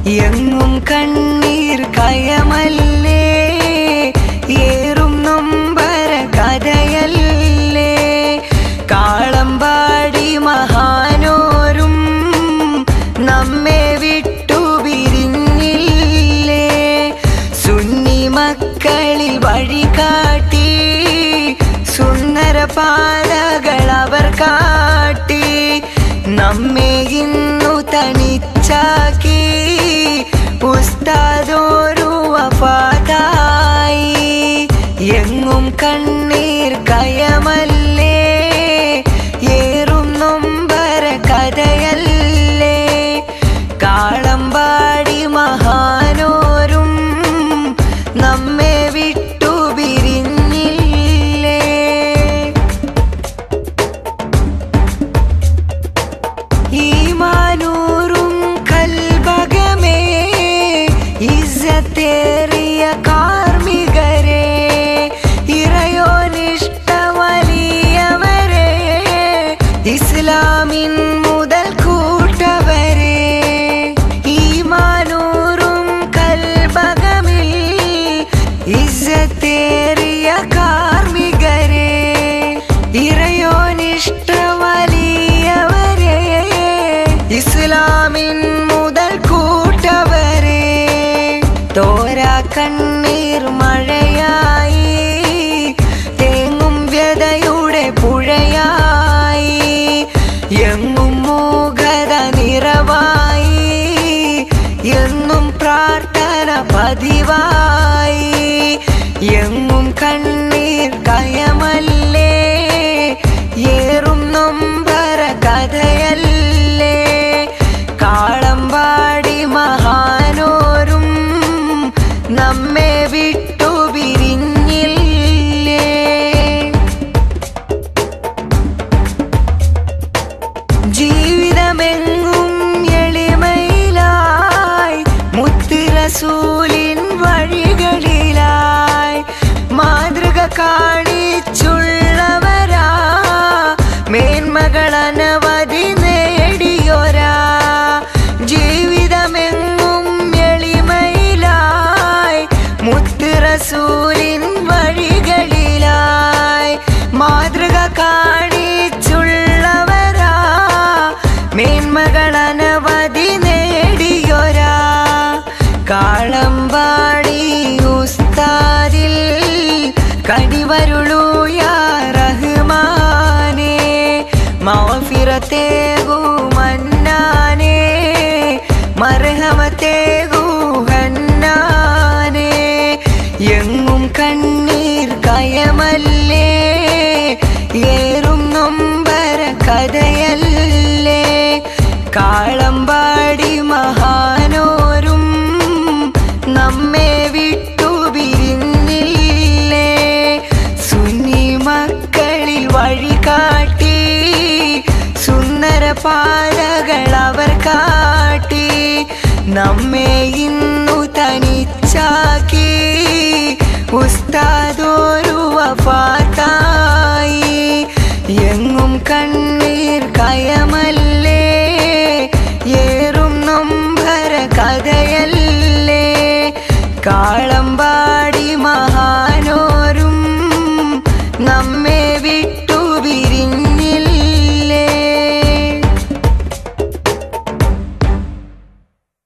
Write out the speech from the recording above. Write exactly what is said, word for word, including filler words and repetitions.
എങ്ങും കണ്ണീർ കയമല്ലേ, ഏറും നൊമ്പര കഥയല്ലേ. കാളമ്പാടി മഹാനോരും നമ്മെ വിട്ടു പിരിഞ്ഞില്ലേ. സുന്നി മക്കളിൽ വഴി കാട്ടി സുന്ദര പാതകൾ അവർ കാട്ടി. നമ്മെ ഇന്നു തനിച്ചാക്കി ഉസ്താദോരു വഫാത്തായി. എങ്ങും കണ്ണീർ കയമല്ലേ, ഏറും നൊമ്പര കഥയല്ലേ. കാളമ്പാടി മഹാനോരും നമ്മെ വിട്ടു പിരിഞ്ഞില്ലേ. ഈമാനൂറും കൽബകമേ ഇസ്സത്തേറിയ കാർമികരെ, ഇറയോനിഷ്ട വലിയവരെ, ഇസ്ലാമിൻ മുതൽ കൂട്ടവരെ. ഈമാനൂറും കൽബകമിൽ ഇസ്സത്തേറിയ കാർമികരെ, ഇറയോനിഷ്ട വലിയവരെ, ഇസ്ലാമിൻ മുതൽ കൂട്ടവരെ. തോരാ കണ്ണീർ മഴയായി, തേങ്ങും വ്യതയുടെ പുഴയായി. എങ്ങും മൂകത നിറവായി, എന്നും പ്രാർത്ഥന പതിവായി. എങ്ങും കണ്ണീർ കയമല്ലേ, ഏറും നൊമ്പര കഥയല്ലേ. കാളമ്പാടി മഹാനോരും നമ്മെ വിട്ടു പിരിഞ്ഞില്ലേ. ജീവിതമെങ്ങും എളിമയിലായി, മുത്ത് റസൂലിൻ വഴികളിലായി. മാതൃക കാണിച്ചുള്ളവരാ, മേന്മകൾ അനവധി നേടിയൊരാ. ജീവിതമെങ്ങും എളിമയിലായി, മുത്ത് റസൂലിൻ വഴികളിലായി. മാതൃക കാണിച്ചുള്ളവരാ, മേന്മകൾ അനവധി നേടിയൊരാ. കാളമ്പാടി ഉസ്താദിൽ കനിവരുളൂ യാ റഹ്മാനേ. മഗ്ഫിറത്തേകൂ മന്നാനേ, മർഹമത്തേകൂ ഹന്നാനേ. എങ്ങും കണ്ണീർ കയമല്ലേ, ഏറും നൊമ്പര കഥയല്ലേ. കാളമ്പാടി മഹാനോരും നമ്മെ വിട്ടു പിരിഞ്ഞില്ലേ. സുന്നി മക്കളിൽ വഴി കാട്ടി സുന്ദര പാതകൾ അവർ കാട്ടി. നമ്മെ ഇന്നു തനിച്ചാക്കി ഉസ്താദോരു വഫാത്തായി. എങ്ങും കണ്ണീർ കയമല്ലേ, ഏറും നൊമ്പര കഥയല്ലേ. കാളമ്പ